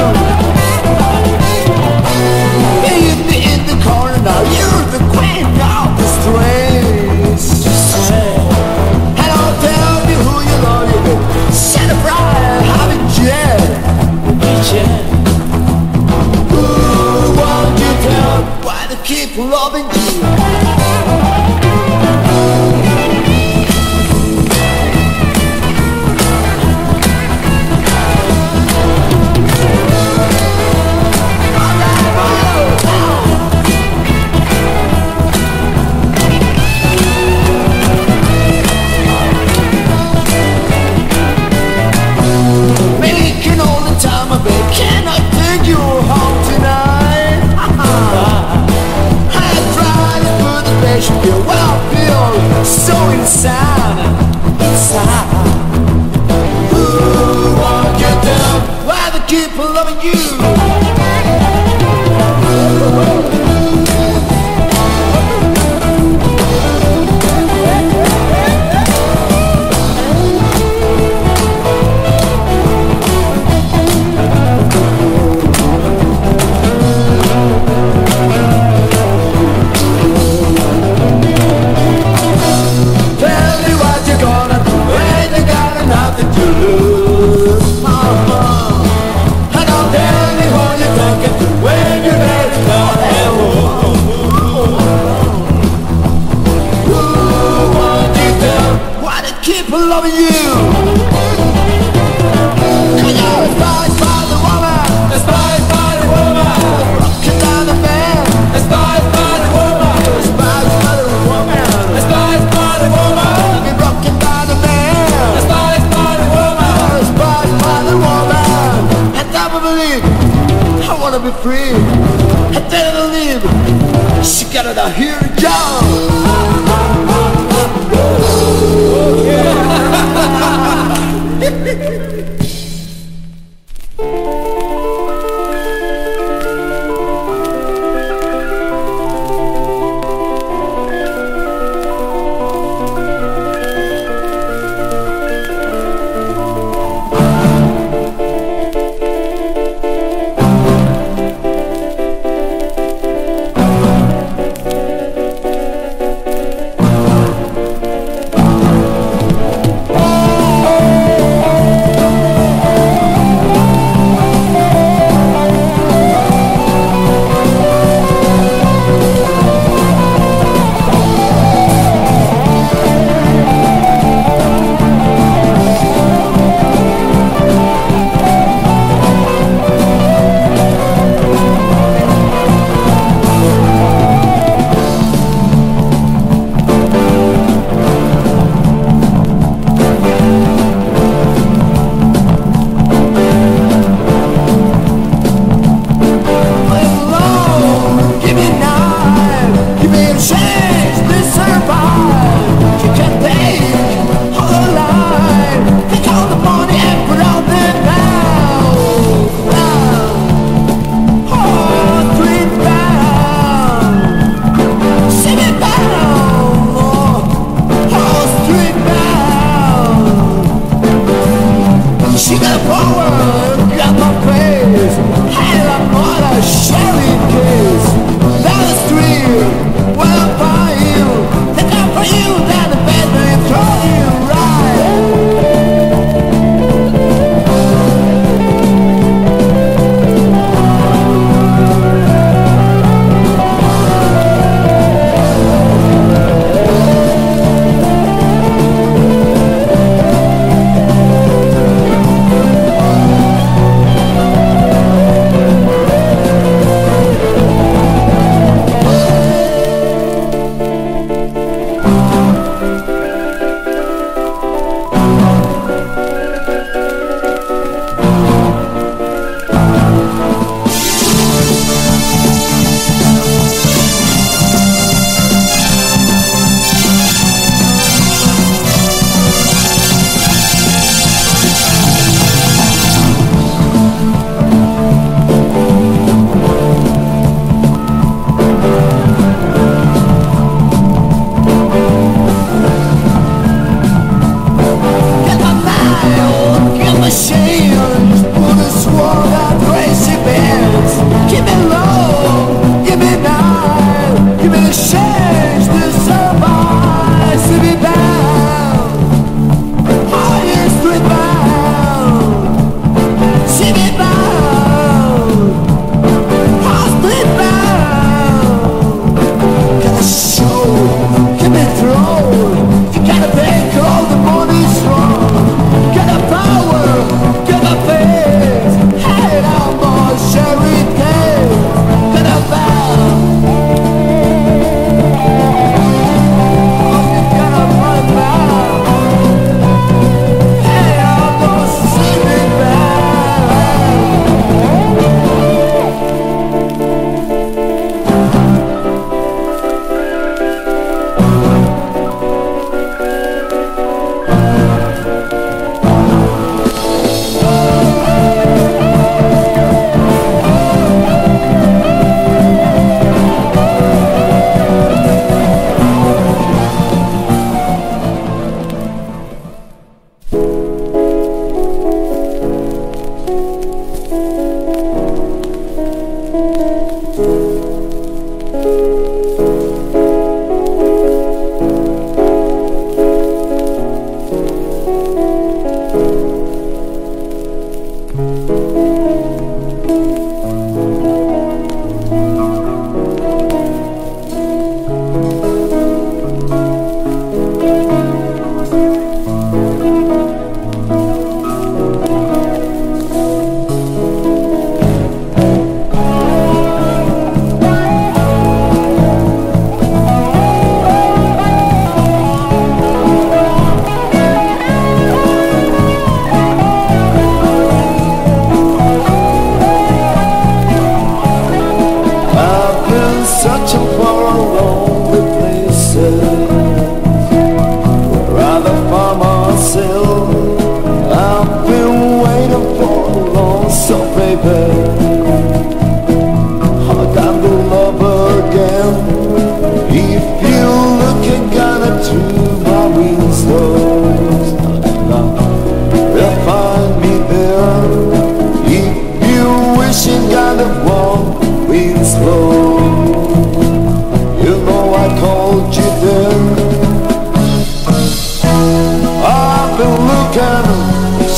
Yeah, you'd be in the corner now. You're the queen of the streets. And I'll tell me who you love, you will set a bride, have a jet. Who won't you tell why they keep loving you? Can I take you home tonight? I tried to put the patient here. Well, I feel so inside. Who won't you tell why they keep loving you? Keep loving you. Come on, despised by the woman, despised by the woman, broken down the man, despised by the woman, despised by the woman, despised by the woman, be broken by the man, despised by the woman, despised by the woman. And I believe I wanna be free. I didn't leave. She got it out here, John.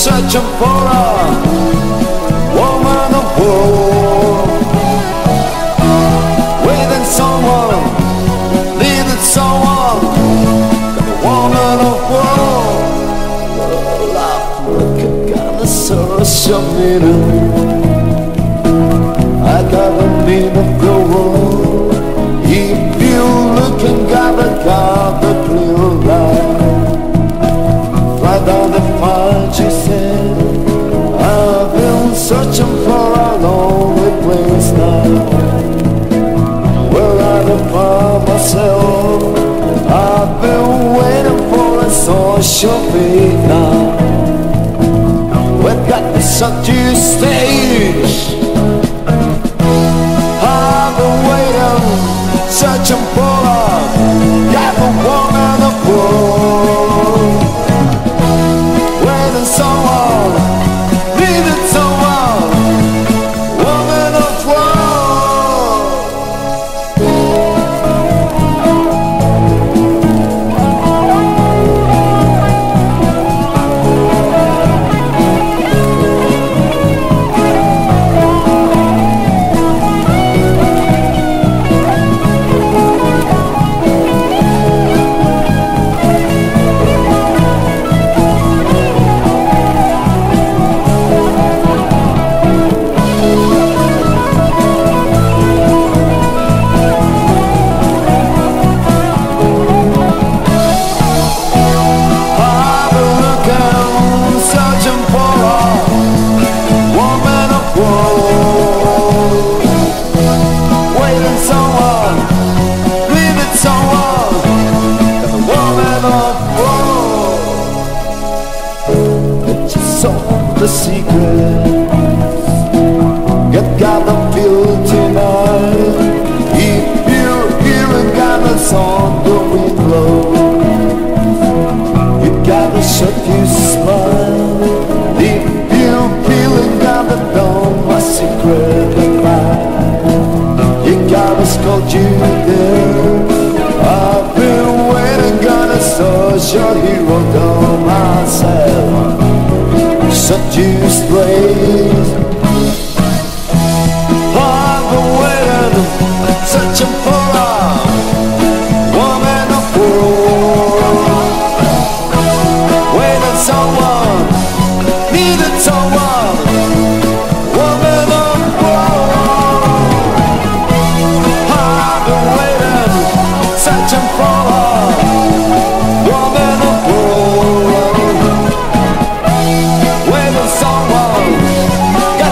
searching for a woman of war, waiting someone, needing someone, a woman of war. Love looking kinda social meaning. I got a meaning for war. If you looking got a clear light. Right on the fire, she said, I've been searching for a lonely place now, where I can find myself. I've been waiting for a social beat now. We've got to such a stage. I've been waiting, searching for a got a woman of war. Someone, needed someone, woman of war. The secret you gotta feel tonight. If you're hearing kind of song going low, you gotta shut your smile. If you're feeling kind of dumb, my secret goodbye, you gotta scold you there. I've been waiting, gonna social hero down myself. Such a place. I've been waiting, searching for a woman of war, waiting someone, needed someone, woman of war. I've been waiting, searching for a woman of war. Someone got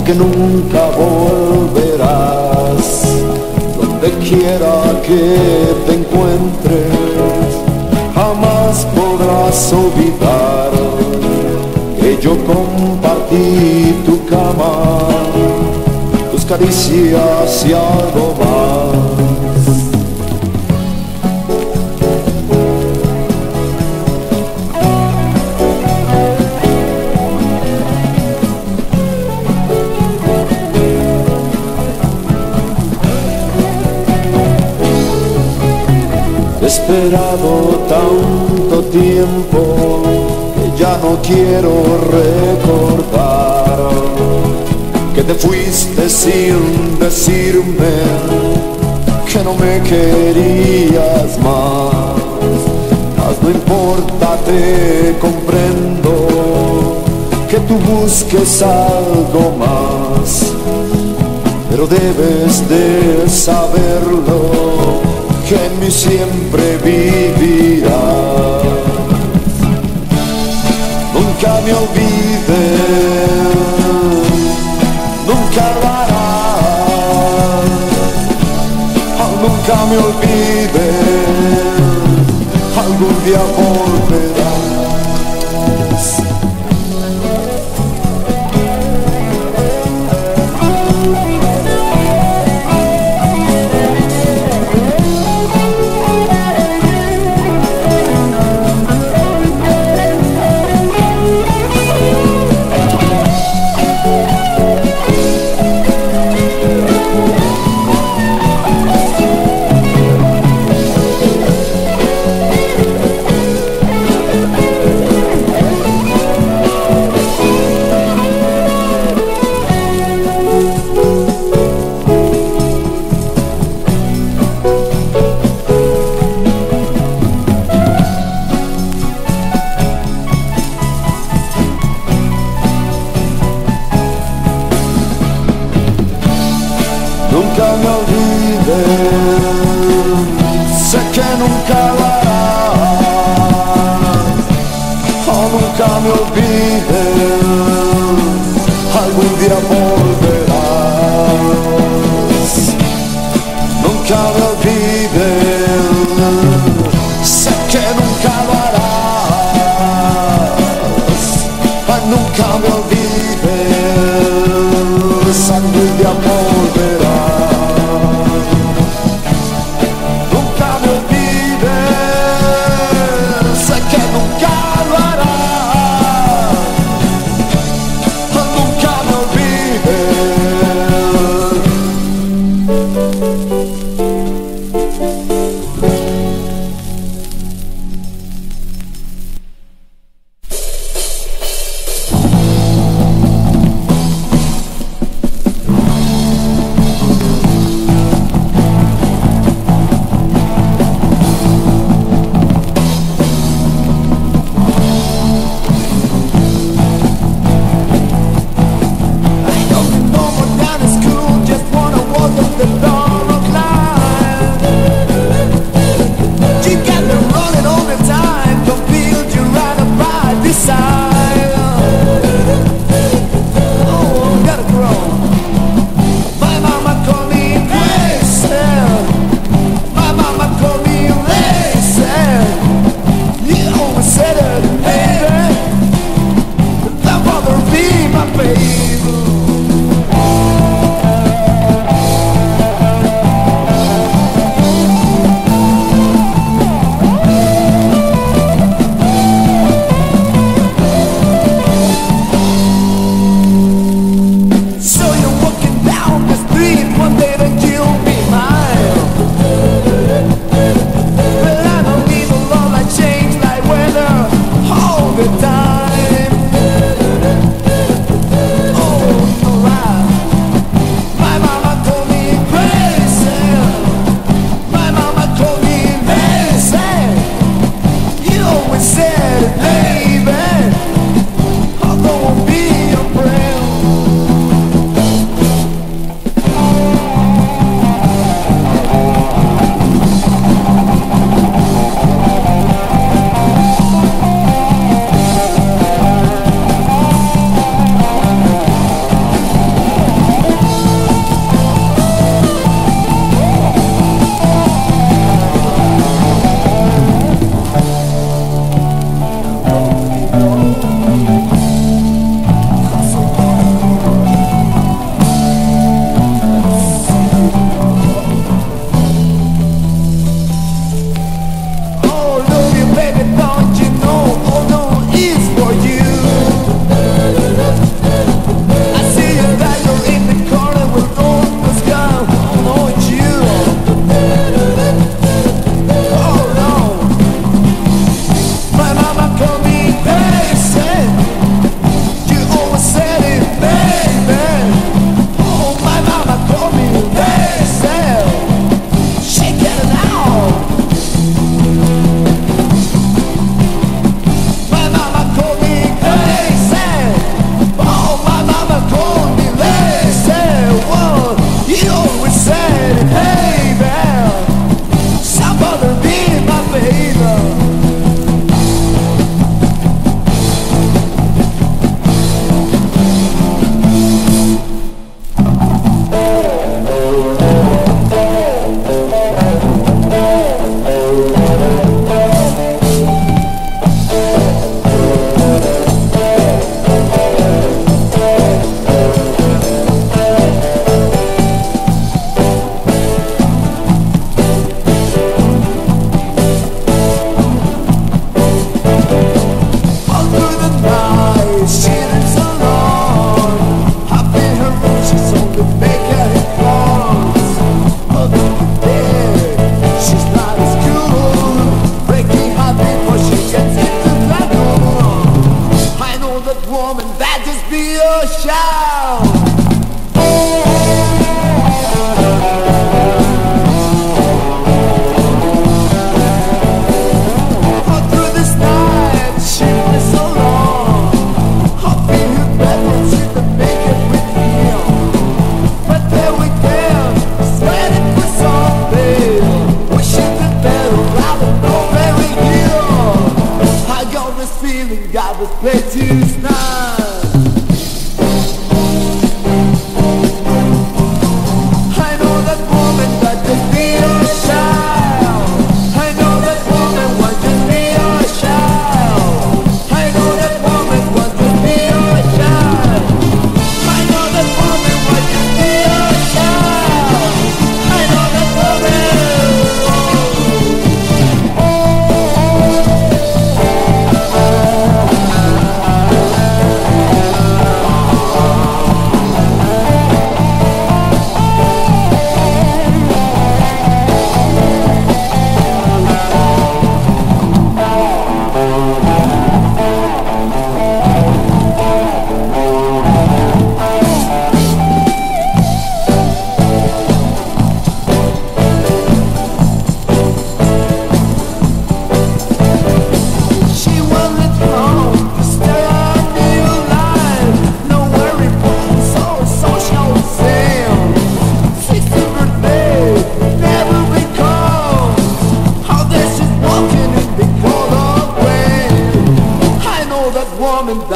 que nunca volverás. Donde quiera que te encuentres, jamás podrás olvidar que yo compartí tu cama, tus caricias y algo más. He esperado tanto tiempo que ya no quiero recordar que te fuiste sin decirme que no me querías más. Mas no importa, te comprendo que tú busques algo más, pero debes de saberlo, que en mí siempre vivirá. Nunca me olvides, nunca lo harás. Oh, nunca me olvides, algún día volverás. Nunca me olvides, sé que nunca lo harás. Oh, nunca me olvides, algún día volverás. Nunca me olvides, sé que nunca lo harás. Oh, nunca me olvides, algún día volverás.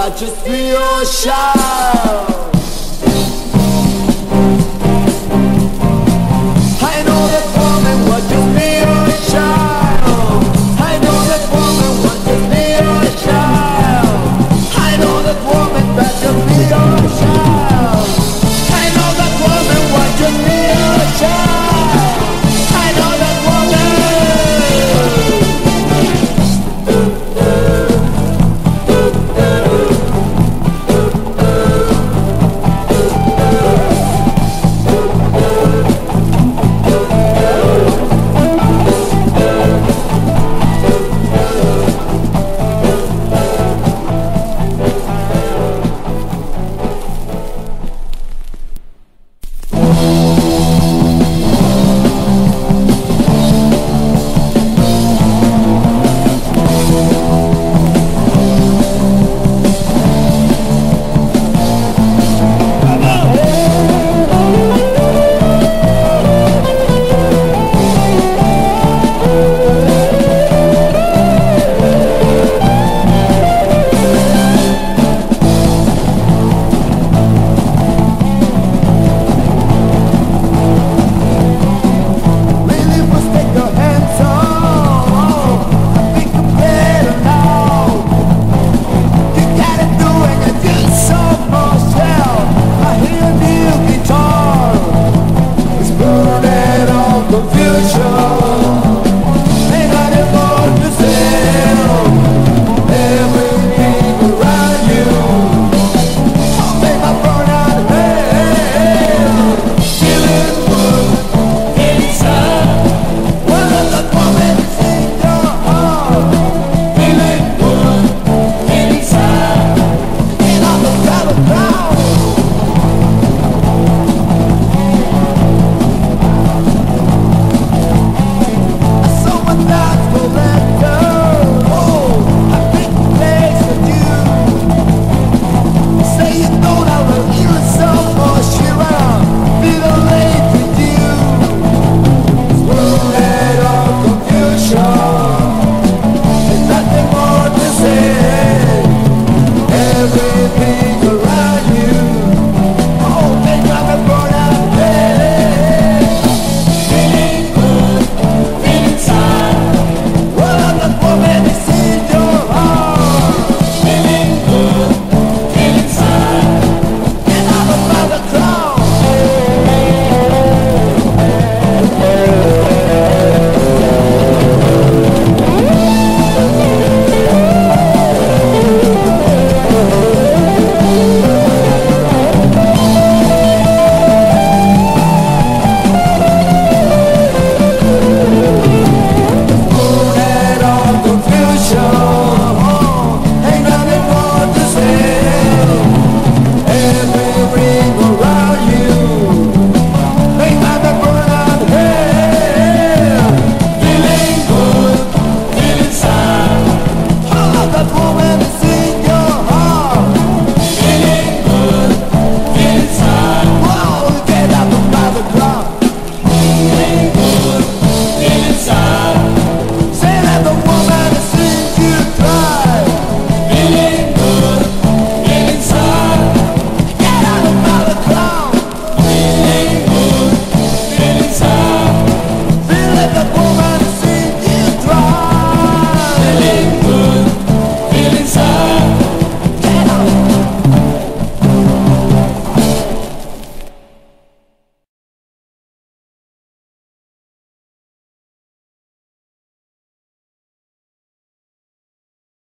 just be your child.